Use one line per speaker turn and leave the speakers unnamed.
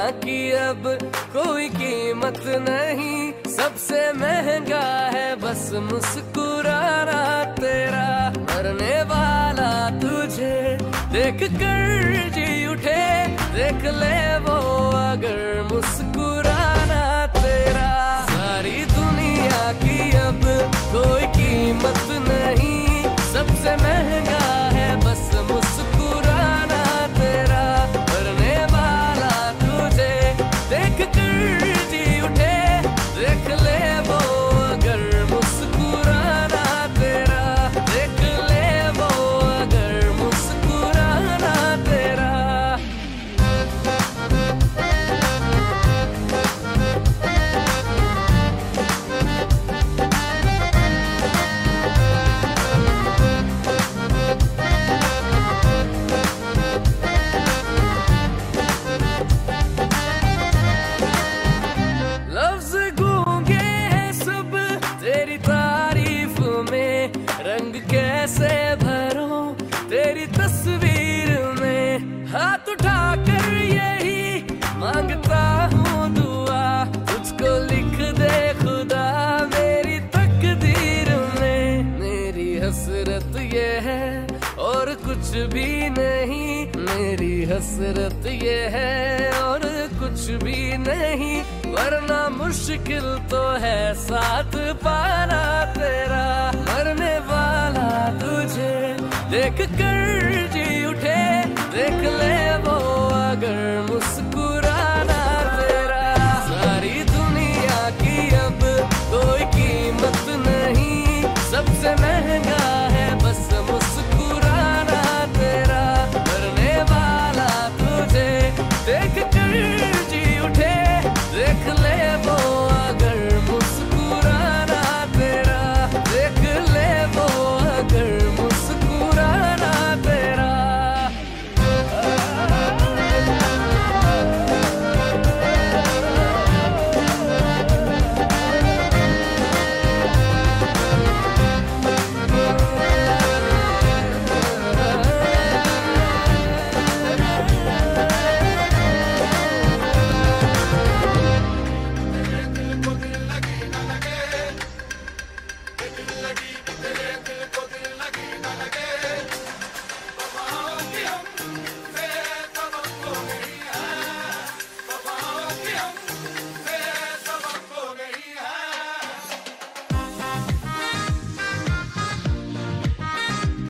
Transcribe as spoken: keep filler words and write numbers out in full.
की अब कोई कीमत नहीं, सबसे महंगा है बस मुस्कुराना तेरा। मरने वाला तुझे देख कर जी उठे, देख ले वो अगर मुस्कुराना तेरा। सारी दुनिया की अब कोई कीमत नहीं, सबसे महंगा है बस मुस्कुराना तेरा। मरने वाला तुझे देख कर जी उठे, देख ले वो अगर मुस्कुराना तेरा। देख ले वो अगर मुस्कुराना तेरा। लफ्ज़ गूंगे हैं सब तेरी तारीफ में, रंग कैसे भरूं तेरी तस्वीर में। हाथ उठाकर यही मांगता हूँ दुआ, तुझको लिख दे खुदा मेरी तकदीर में। मेरी हसरत ये है और कुछ भी नहीं, मेरी हसरत ये है और कुछ भी नहीं। वरना मुश्किल तो है साथ पाना तेरा। मरने वाला तुझे देख कर जी उठे, देख ले वो अगर मुस्कुराना